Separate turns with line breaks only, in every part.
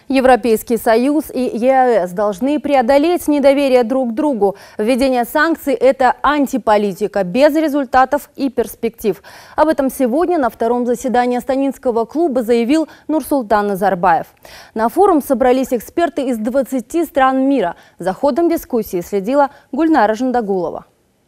Европейский Союз и ЕАЭС должны преодолеть недоверие друг к другу. Введение санкций – это антиполитика, без результатов и перспектив. Об этом сегодня на втором заседании Астанинского клуба заявил Нурсултан Назарбаев. На форум собрались эксперты из 20 стран мира. За ходом дискуссии следила Гульнара Жандагулова.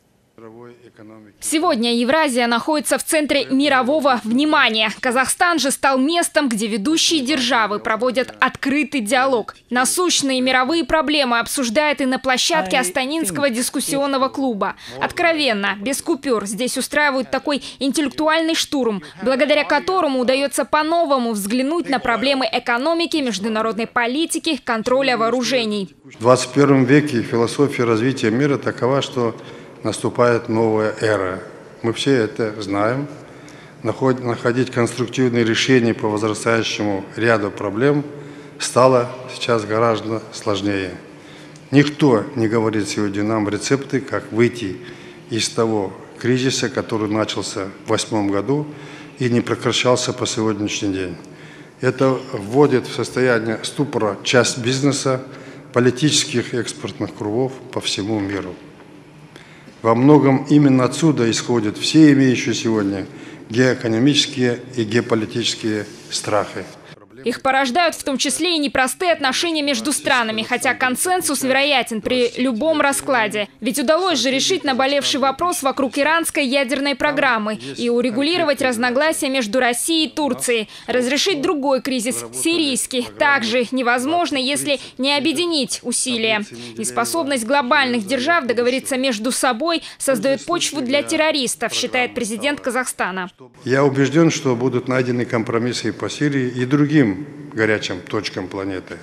Сегодня Евразия находится в центре мирового внимания. Казахстан же стал местом, где ведущие державы проводят открытый диалог. Насущные мировые проблемы обсуждают и на площадке Астанинского дискуссионного клуба. Откровенно, без купюр, здесь устраивают такой интеллектуальный штурм, благодаря которому удается по-новому взглянуть на проблемы экономики, международной политики, контроля вооружений.
В 21 веке философия развития мира такова, что наступает новая эра. Мы все это знаем. Находить конструктивные решения по возрастающему ряду проблем стало сейчас гораздо сложнее. Никто не говорит сегодня нам рецепты, как выйти из того кризиса, который начался в 2008 году и не прекращался по сегодняшний день. Это вводит в состояние ступора часть бизнеса, политических и экспортных кругов по всему миру. Во многом именно отсюда исходят все имеющие сегодня геоэкономические и геополитические страхи.
Их порождают в том числе и непростые отношения между странами, хотя консенсус вероятен при любом раскладе. Ведь удалось же решить наболевший вопрос вокруг иранской ядерной программы и урегулировать разногласия между Россией и Турцией. Разрешить другой кризис, сирийский, также невозможно, если не объединить усилия. Неспособность глобальных держав договориться между собой создает почву для террористов, считает президент Казахстана.
Я убежден, что будут найдены компромиссы и по Сирии, и другим горячим точкам планеты.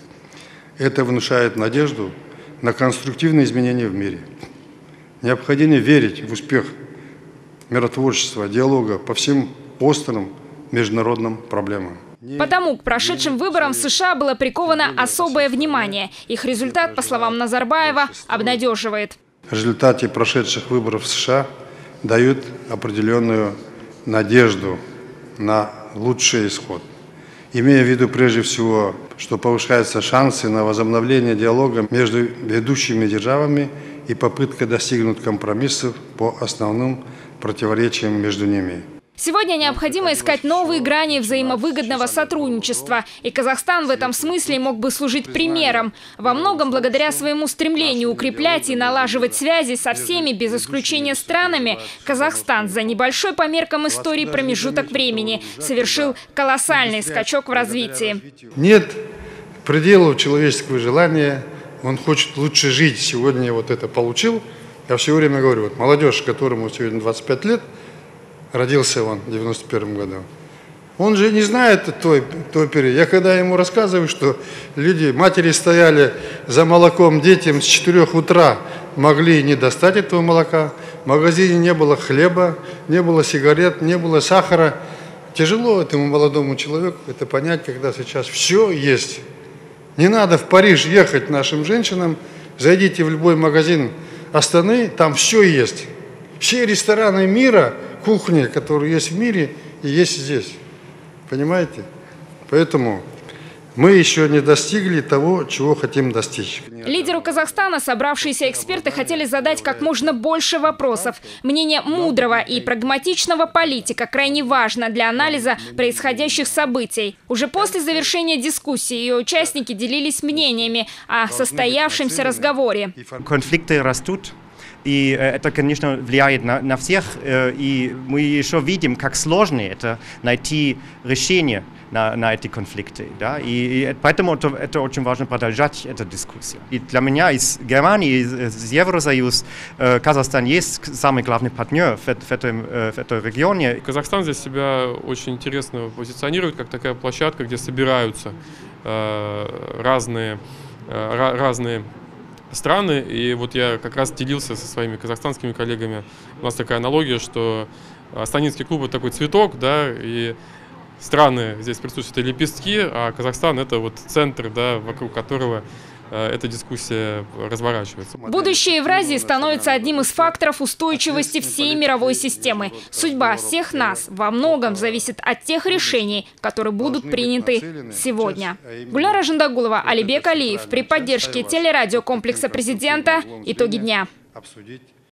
Это внушает надежду на конструктивные изменения в мире. Необходимо верить в успех миротворчества, диалога по всем острым международным проблемам.
Потому к прошедшим выборам в США было приковано особое внимание. Их результат, по словам Назарбаева, обнадеживает.
Результаты прошедших выборов в США дают определенную надежду на лучший исход. Имея в виду прежде всего, что повышаются шансы на возобновление диалога между ведущими державами и попытка достигнуть компромиссов по основным противоречиям между ними.
Сегодня необходимо искать новые грани взаимовыгодного сотрудничества. И Казахстан в этом смысле мог бы служить примером. Во многом благодаря своему стремлению укреплять и налаживать связи со всеми, без исключения странами, Казахстан за небольшой по меркам истории промежуток времени совершил колоссальный скачок в развитии.
Нет пределов человеческого желания. Он хочет лучше жить. Сегодня я вот это получил. Я все время говорю, вот молодежь, которому сегодня 25 лет, родился он в 91 году. Он же не знает той период. Я когда ему рассказываю, что люди, матери стояли за молоком детям с 4 утра, могли не достать этого молока, в магазине не было хлеба, не было сигарет, не было сахара. Тяжело этому молодому человеку это понять, когда сейчас все есть. Не надо в Париж ехать нашим женщинам, зайдите в любой магазин Астаны, там все есть. Все рестораны мира, кухни, которые есть в мире, и есть здесь. Понимаете? Поэтому мы еще не достигли того, чего хотим достичь.
Лидеру Казахстана собравшиеся эксперты хотели задать как можно больше вопросов. Мнение мудрого и прагматичного политика крайне важно для анализа происходящих событий. Уже после завершения дискуссии ее участники делились мнениями о состоявшемся разговоре.
Конфликты растут. И это, конечно, влияет на всех, и мы еще видим, как сложно это найти решение на эти конфликты. Да? И поэтому это очень важно продолжать эту дискуссию. И для меня из Германии, из Евросоюза, Казахстан есть самый главный партнер в этом регионе.
Казахстан здесь себя очень интересно позиционирует, как такая площадка, где собираются разные страны, и вот я как раз делился со своими казахстанскими коллегами. У нас такая аналогия, что Астанинский клуб — это такой цветок, да, и страны здесь присутствуют, это лепестки, а Казахстан — это вот центр, да, вокруг которого эта дискуссия разворачивается.
Будущее Евразии становится одним из факторов устойчивости всей мировой системы. Судьба всех нас во многом зависит от тех решений, которые будут приняты сегодня. Гуляра Жандагулова, Алибек Алиев при поддержке телерадиокомплекса президента. Итоги дня.
Обсудить